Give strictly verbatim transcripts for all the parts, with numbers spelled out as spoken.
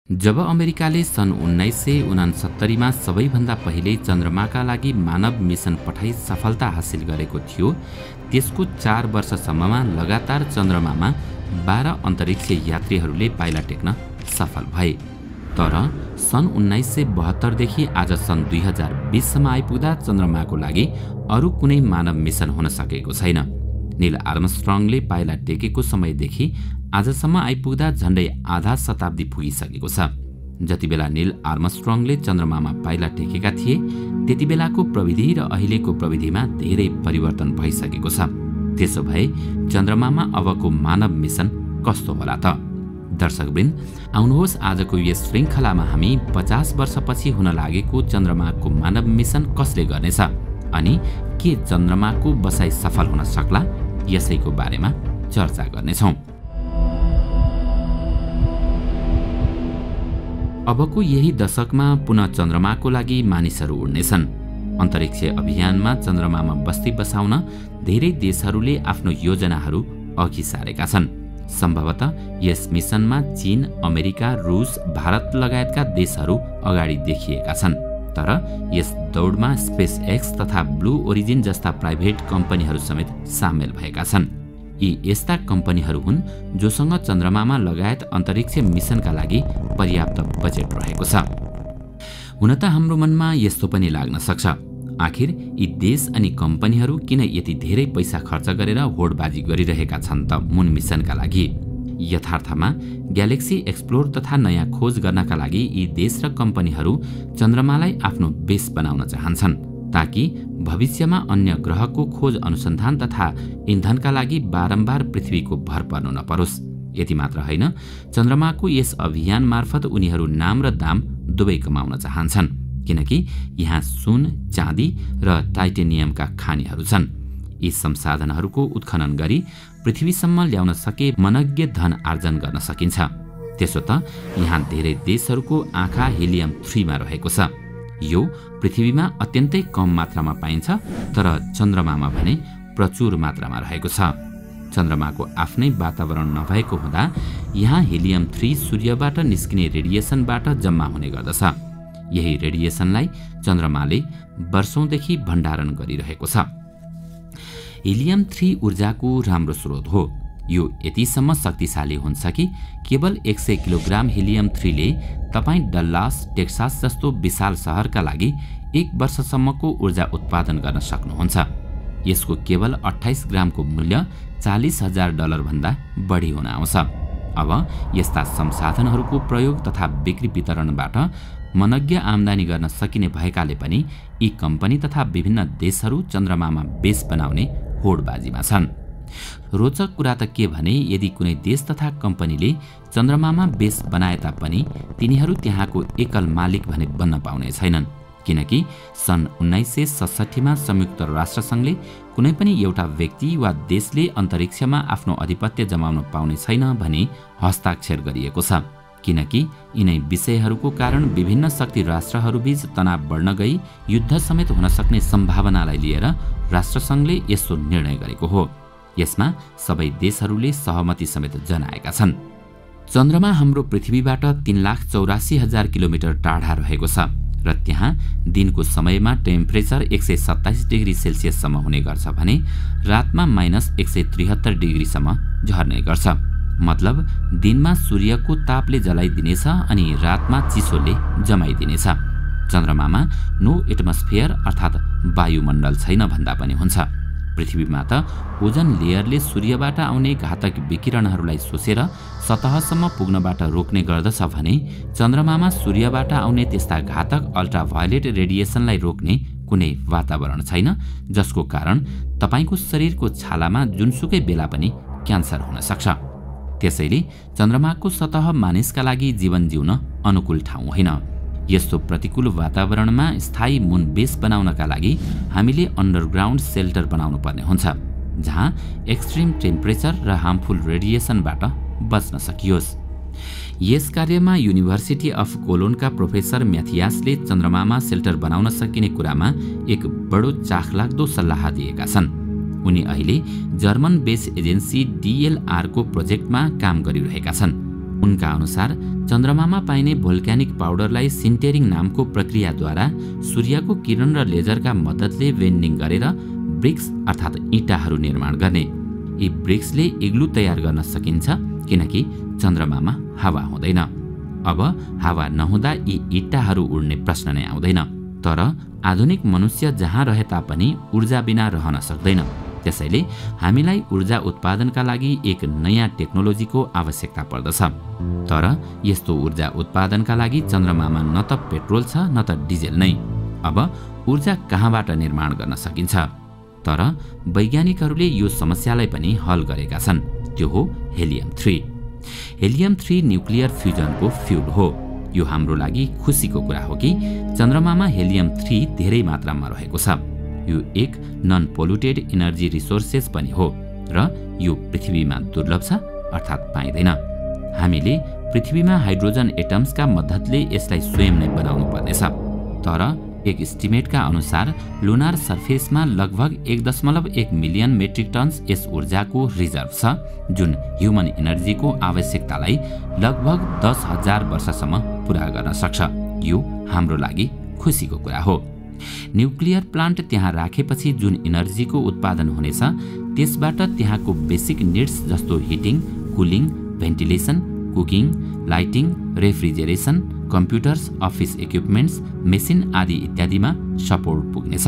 जब अमेरिकाले सन् उन्नाइस सय उनासत्तरीमा सबैभन्दा पहिले चन्द्रमाका लागि मानव मिसन पठाई सफलता हासिल गरेको थियो, त्यसको चार वर्षसम्ममा लगातार चन्द्रमामा बाह्र अन्तरिक्ष यात्रीहरूले पाइला टेक्न सफल भए। तर सन् उन्नाइस सय बहत्तरदेखि आज सन् दुई हजार बीससम्म आइपुग्दा चन्द्रमाको लागि अरू कुनै मानव मिसन हुन सकेको छैन। नील आर्मस्ट्रङले पाइला टेकेको समयदेखि आजसम्म आइपुग्दा झन्डै आधा शताब्दी पुगिसकेको छ। जति बेला नील आर्मस्ट्रङले चन्द्रमामा पाइला टेकेका थिए, त्यति बेलाको प्रविधि र अहिलेको प्रविधिमा धेरै परिवर्तन भइसकेको छ। त्यसो भए चन्द्रमामा अबको मानव मिसन कस्तो होला त? दर्शकवृन्द, आउनुहोस् आजको यस श्रृङ्खलामा हामी पचास वर्षपछि हुन लागेको चन्द्रमाको मानव मिसन कसले गर्नेछ अनि के चन्द्रमाको बसाई सफल हुन सक्ला, यसैको बारेमा चर्चा गर्नेछौँ। अबको यही दशकमा पुनः चन्द्रमाको लागि मानिसहरू उड्नेछन्। अन्तरिक्ष अभियानमा चन्द्रमामा बस्ती बसाउन धेरै देशहरूले आफ्नो योजनाहरू अघि सारेका छन्। सम्भवतः यस मिसनमा चीन, अमेरिका, रुस, भारत लगायतका देशहरू अगाडि देखिएका छन्। तर यस दौडमा स्पेस एक्स तथा ब्लू ओरिजिन जस्ता प्राइभेट कम्पनीहरू समेत सामेल भएका छन्। यी यस्ता कम्पनीहरू हुन् जोसँग चन्द्रमामा लगायत अन्तरिक्ष मिसनका लागि पर्याप्त बजेट रहेको छ। हुन त हाम्रो मनमा यस्तो पनि लाग्न सक्छ, आखिर यी देश अनि कम्पनीहरू किन यति धेरै पैसा खर्च गरेर होडबाजी गरिरहेका छन् त मुन मिसनका लागि? यथार्थमा ग्यालेक्सी एक्सप्लोर तथा नयाँ खोज गर्नका लागि यी देश र कम्पनीहरू चन्द्रमालाई आफ्नो बेस बनाउन चाहन्छन्, ताकि भविष्यमा अन्य ग्रहको खोज अनुसन्धान तथा इन्धनका लागि बारम्बार पृथ्वीको भर पर्नु नपरोस्। यति मात्र होइन, चन्द्रमाको यस अभियान मार्फत उनीहरू नाम र दाम दुवै कमाउन चाहन्छन्, किनकि यहाँ सुन, चाँदी र टाइटेनियमका खानीहरू छन्। यी संसाधनहरूको उत्खनन गरी पृथ्वीसम्म ल्याउन सके मनज्ञ धन आर्जन गर्न सकिन्छ। त्यसो त यहाँ धेरै देशहरूको आँखा हिलियम थ्रीमा रहेको छ। यो पृथ्वीमा अत्यन्तै कम मात्रामा पाइन्छ, तर चन्द्रमामा भने प्रचुर मात्रामा रहेको छ। चन्द्रमाको आफ्नै वातावरण नभएको हुँदा यहाँ हिलियम थ्री सूर्यबाट निस्किने रेडिएसनबाट जम्मा हुने गर्दछ। यही रेडिएसनलाई चन्द्रमाले वर्षौंदेखि भण्डारण गरिरहेको छ। हिलियम थ्री ऊर्जाको राम्रो स्रोत हो। यो यतिसम्म शक्तिशाली हुन्छ कि केवल एक सय किलोग्राम हिलियम थ्रीले तपाईँ डल्लास, टेक्सास जस्तो विशाल सहरका लागि एक वर्षसम्मको ऊर्जा उत्पादन गर्न सक्नुहुन्छ। यसको केवल अट्ठाइस ग्रामको मूल्य चालिस हजार डलर भन्दा बढी हुन आउँछ। अब यस्ता संसाधनहरूको प्रयोग तथा बिक्री वितरणबाट मनज्ञ आमदानी गर्न सकिने भएकाले पनि यी कम्पनी तथा विभिन्न देशहरू चन्द्रमामा बेस बनाउने होडबाजीमा छन्। रोचक कुरा त के भने, यदि कुनै देश तथा कम्पनीले चन्द्रमामा बेस बनाए तापनि तिनीहरू त्यहाँको एकल मालिक भने बन्न पाउने छैनन्, किनकि सन् उन्नाइस सय सडसठीमा संयुक्त राष्ट्रसङ्घले कुनै पनि एउटा व्यक्ति वा देशले अन्तरिक्षमा आफ्नो अधिपत्य जमाउन पाउने छैन भनी हस्ताक्षर गरिएको छ। किनकि यिनै विषयहरूको कारण विभिन्न शक्ति राष्ट्रहरूबीच तनाव बढ्न गई युद्ध समेत हुन सक्ने सम्भावनालाई लिएर राष्ट्रसङ्घले यस्तो निर्णय गरेको हो। यसमा सबै देशहरूले सहमति समेत जनाएका छन्। चन्द्रमा हाम्रो पृथ्वीबाट तीन लाख चौरासी हजार किलोमिटर टाढा रहेको छ र त्यहाँ दिनको समयमा टेम्परेचर एक सय सत्ताइस डिग्री सेल्सियससम्म हुने गर्छ भने रातमा माइनस एक सय त्रिहत्तर डिग्रीसम्म झर्ने गर्छ। मतलब दिनमा सूर्यको तापले जलाइदिनेछ अनि रातमा चिसोले जमाइदिनेछ। चन्द्रमामा नो एटमोस्फियर अर्थात् वायुमण्डल छैन भन्दा पनि हुन्छ। पृथ्वीमा त ओजन लेयरले सूर्यबाट आउने घातक विकिरणहरूलाई सोसेर सतहसम्म पुग्नबाट रोक्ने गर्दछ भने चन्द्रमामा सूर्यबाट आउने त्यस्ता घातक अल्ट्राभायोलेट रेडिएसनलाई रोक्ने कुनै वातावरण छैन, जसको कारण तपाईको शरीरको छालामा जुनसुकै बेला पनि क्यान्सर हुन सक्छ। त्यसैले चन्द्रमाको सतह मानिसका लागि जीवन जिउन अनुकूल ठाउँ होइन। यस्तो प्रतिकूल वातावरणमा स्थायी मुन बेस बनाउनका लागि हामीले अन्डरग्राउन्ड सेल्टर बनाउनु पर्ने हुन्छ, जहाँ एक्सट्रिम टेम्परेचर र हार्मफुल रेडिएसनबाट बच्न सकियोस्। यस कार्यमा युनिभर्सिटी अफ कोलोनका प्रोफेसर म्याथियासले चन्द्रमामा सेल्टर बनाउन सकिने कुरामा एक बडो चाखलाग्दो सल्लाह दिएका छन्। उनी अहिले जर्मन बेस एजेन्सी डीएलआर को प्रोजेक्टमा काम गरिरहेका छन्। उनका अनुसार चन्द्रमामा पाइने भोल्क्यानिक पाउडरलाई सिन्टेरिङ नामको प्रक्रियाद्वारा सूर्यको किरण र लेजरका मद्दतले बेन्डिङ गरेर ब्रिक्स अर्थात् इँटाहरू निर्माण गर्ने। यी ब्रिक्सले इग्लु तयार गर्न सकिन्छ किनकि चन्द्रमामा हावा हुँदैन। अब हावा नहुँदा यी इँटाहरू उड्ने प्रश्न नै आउँदैन। तर आधुनिक मनुष्य जहाँ रहे तापनि ऊर्जा बिना रहन सक्दैन। त्यसैले हामीलाई ऊर्जा उत्पादनका लागि एक नयाँ टेक्नोलोजीको आवश्यकता पर्दछ। तर यस्तो ऊर्जा उत्पादनका लागि चन्द्रमामा न त पेट्रोल छ न त डिजेल नै। अब ऊर्जा कहाँबाट निर्माण गर्न सकिन्छ? तर वैज्ञानिकहरूले यो समस्यालाई पनि हल गरेका छन्। त्यो हो helium three. Helium three nuclear फ्युजनको फ्युल हो। यो हाम्रो लागि खुसीको कुरा हो कि चन्द्रमामा हेलियम थ्री धेरै मात्रामा रहेको छ। यो एक नन पोल्युटेड इनर्जी रिसोर्सेस पनि हो र यो पृथ्वीमा दुर्लभ छ अर्थात् पाइँदैन। हामीले पृथ्वीमा हाइड्रोजन एटम्सका मद्दतले यसलाई स्वयं नै बनाउनु पर्नेछ। तर एक इस्टिमेटका अनुसार लुनार सर्फेसमा लगभग एक दशमलव एक मिलियन मेट्रिक टन्स यस ऊर्जाको रिजर्भ छ, जुन ह्युमन इनर्जीको आवश्यकतालाई लगभग दस हजार वर्षसम्म पुरा गर्न सक्छ। यो हाम्रो लागि खुसीको कुरा हो। न्युक्लियर प्लान्ट त्यहाँ राखेपछि जुन इनर्जीको उत्पादन हुनेछ त्यसबाट त्यहाँको बेसिक निड्स जस्तो heating, cooling, ventilation, cooking, lighting, refrigeration, computers, office equipments, machine आदि इत्यादिमा सपोर्ट पुग्नेछ।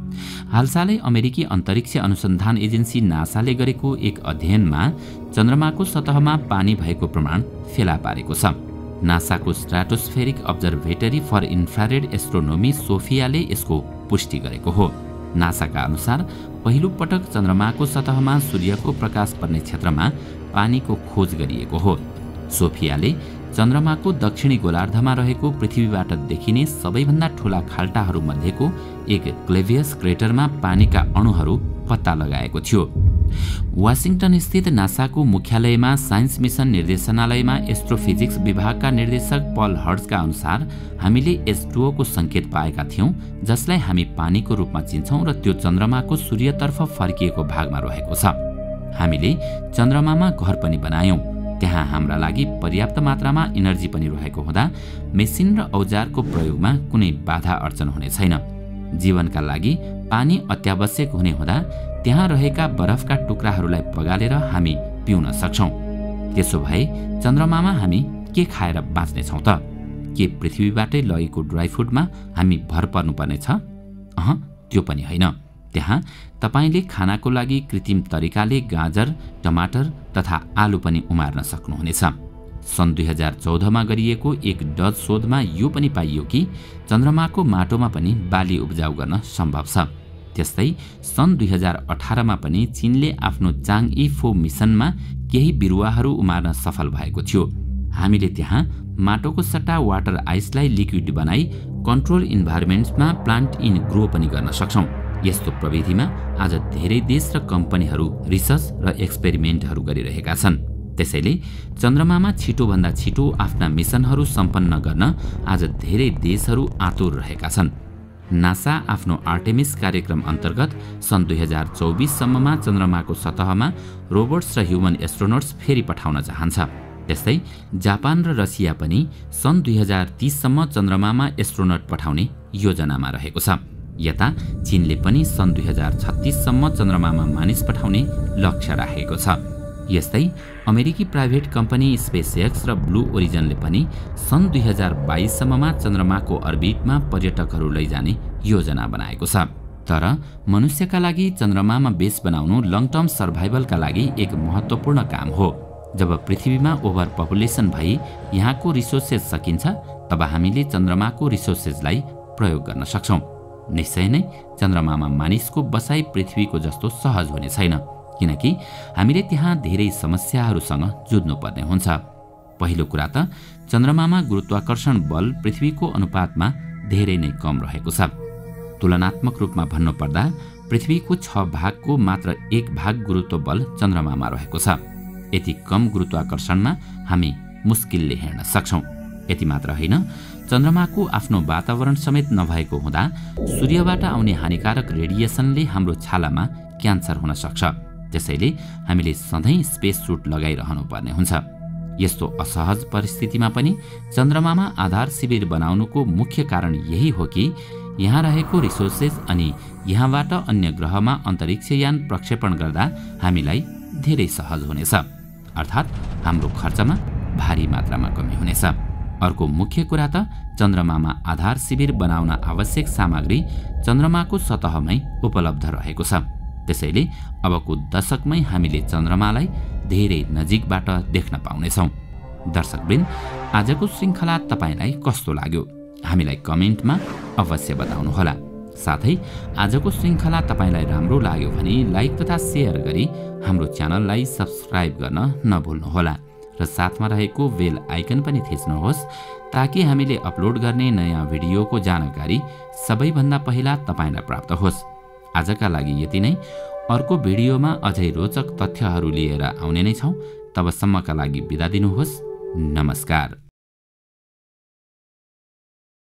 हालसालै अमेरिकी अन्तरिक्ष अनुसन्धान एजेन्सी नासाले गरेको एक अध्ययनमा चन्द्रमाको सतहमा पानी भएको प्रमाण फेला पारेको छ। नासाको stratospheric observatory for infrared astronomy सोफियाले यसको पुष्टि गरेको हो। नासाका अनुसार पहिलो पटक चन्द्रमाको सतहमा सूर्यको प्रकाश पर्ने क्षेत्रमा पानीको खोज गरिएको हो। सोफियाले चन्द्रमाको दक्षिणी गोलार्धमा रहेको पृथ्वीबाट देखिने सबैभन्दा ठूला खाल्टाहरू मध्येको एक क्लेभियस क्रेटरमा पानीका अणुहरू पत्ता लगाएको थियो। वाशिंगटन स्थित नासाको मुख्यालयमा साइन्स मिसन निर्देशनालयमा एस्ट्रोफिजिक्स विभागका निर्देशक पल हर्ट्जका अनुसार हामीले एच टू ओ को संकेत पाएका थियौं, जसलाई हामी पानीको रूपमा चिन्छौं र त्यो चन्द्रमाको सूर्यतर्फ फर्किएको भागमा रहेको छ। हामीले चन्द्रमामा घर पनि बनायौं। त्यहाँ हाम्रा लागि पर्याप्त मात्रामा इनर्जी पनि रहेको हुँदा मेसिन र औजारको प्रयोगमा कुनै बाधा अर्चन हुने छैन। जीवनका लागि पानी अत्यावश्यक हुने हुँदा त्यहाँ रहेका बरफका टुक्राहरूलाई पगालेर हामी पिउन सक्छौं। त्यसो भए चन्द्रमामा हामी के खाएर बाँच्नेछौँ त? के पृथ्वीबाटै लगेको ड्राई फुडमा हामी भर पर्नुपर्ने छ? अह, त्यो पनि होइन। त्यहाँ तपाईले खानाको लागि कृत्रिम तरिकाले गाजर, टमाटर तथा आलु पनि उमार्न सक्नुहुनेछ। सन् दुई हजार चौधमा गरिएको एक डच शोधमा यो पनि पाइयो कि चन्द्रमाको माटोमा पनि बाली उब्जाउ गर्न सम्भव छ। त्यस्तै सन् दुई हजार अठारमा पनि चीनले आफ्नो चाङई फो मिसनमा केही बिरुवाहरू उमार्न सफल भएको थियो। हामीले त्यहाँ माटोको सट्टा वाटर आइसलाई लिक्विड बनाई कन्ट्रोल इन्भाइरोमेन्ट्समा प्लान्ट इन ग्रो पनि गर्न सक्छौं। यस्तो प्रविधिमा आज धेरै देश र कम्पनीहरू रिसर्च र एक्सपेरिमेन्टहरू गरिरहेका छन्। त्यसैले चन्द्रमामा छिटोभन्दा छिटो आफ्ना मिसनहरू सम्पन्न गर्न आज धेरै देशहरू आतुर रहेका छन्। नासा आफ्नो आर्टेमिस कार्यक्रम अन्तर्गत सन् दुई हजार चौबिस सम्ममा चन्द्रमाको सतहमा रोबोट्स र ह्युमन एस्ट्रोनट्स फेरि पठाउन चाहन्छ। त्यस्तै जापान र रसिया पनि सन् दुई हजार तीस सम्म चन्द्रमामा एस्ट्रोनट पठाउने योजनामा रहेको छ। यता चीनले पनि सन् दुई हजार छत्तीस सम्म चन्द्रमामा मानिस पठाउने लक्ष्य राखेको छ। यस्तै अमेरिकी प्राइभेट कम्पनी स्पेसएक्स र ब्लू ओरिजनले पनि सन् दुई हजार बाइस सम्ममा चन्द्रमाको अर्बिटमा पर्यटकहरू लैजाने योजना बनाएको छ। तर मनुष्यका लागि चन्द्रमामा बेस बनाउनु लङ टर्म सर्भाइभलका लागि एक महत्त्वपूर्ण काम हो। जब पृथ्वीमा ओभर पपुलेसन भई यहाँको रिसोर्सेस सकिन्छ, तब हामीले चन्द्रमाको रिसोर्सेसलाई प्रयोग गर्न सक्छौं। निश्चय नै चन्द्रमामा मानिसको बसाई पृथ्वीको जस्तो सहज हुने छैन, किनकि हामीले त्यहाँ धेरै समस्याहरूसँग जुझ्नुपर्ने हुन्छ। पहिलो कुरा त चन्द्रमामा गुरुत्वाकर्षण बल पृथ्वीको अनुपातमा धेरै नै कम रहेको छ। तुलनात्मक रूपमा भन्नुपर्दा पृथ्वीको छ भागको मात्र एक भाग गुरुत्व बल चन्द्रमामा रहेको छ। यति कम गुरुत्वाकर्षणमा हामी मुस्किलले हिँड्न सक्छौं। यति मात्र होइन, चन्द्रमाको आफ्नो वातावरण समेत नभएको हुँदा सूर्यबाट आउने हानिकारक रेडिएसनले हाम्रो छालामा क्यान्सर हुन सक्छ। त्यसैले हामीले सधैँ स्पेस सुट लगाइरहनु पर्ने हुन्छ। यस्तो असहज परिस्थितिमा पनि चन्द्रमामा आधार शिविर बनाउनुको मुख्य कारण यही हो कि यहाँ रहेको रिसोर्सेस अनि यहाँबाट अन्य ग्रहमा अन्तरिक्ष यान प्रक्षेपण गर्दा हामीलाई धेरै सहज हुनेछ, अर्थात् हाम्रो खर्चमा भारी मात्रामा कमी हुनेछ। अर्को मुख्य कुरा त चन्द्रमामा आधार शिविर बनाउन आवश्यक सामग्री चन्द्रमाको सतहमै उपलब्ध रहेको छ। त्यसैले अबको दशकमै हामीले चन्द्रमालाई धेरै नजिकबाट देख्न पाउनेछौँ। दर्शकवृन्द, आजको श्रृङ्खला तपाईलाई कस्तो लाग्यो हामीलाई कमेन्टमा अवश्य बताउनुहोला। साथै आजको श्रृङ्खला तपाईलाई राम्रो लाग्यो भने लाइक तथा सेयर गरी हाम्रो च्यानललाई सब्स्क्राइब गर्न नभुल्नुहोला र साथमा रहेको बेल आइकन पनि थिच्नुहोस् ताकि हामीले अपलोड गर्ने नयाँ भिडियोको जानकारी सबैभन्दा पहिला तपाईलाई प्राप्त होस्। आजका लागि यति नै। अर्को भिडियोमा अझै रोचक तथ्यहरू लिएर आउने नै छौँ। तबसम्मका लागि बिदा दिनुहोस्। नमस्कार।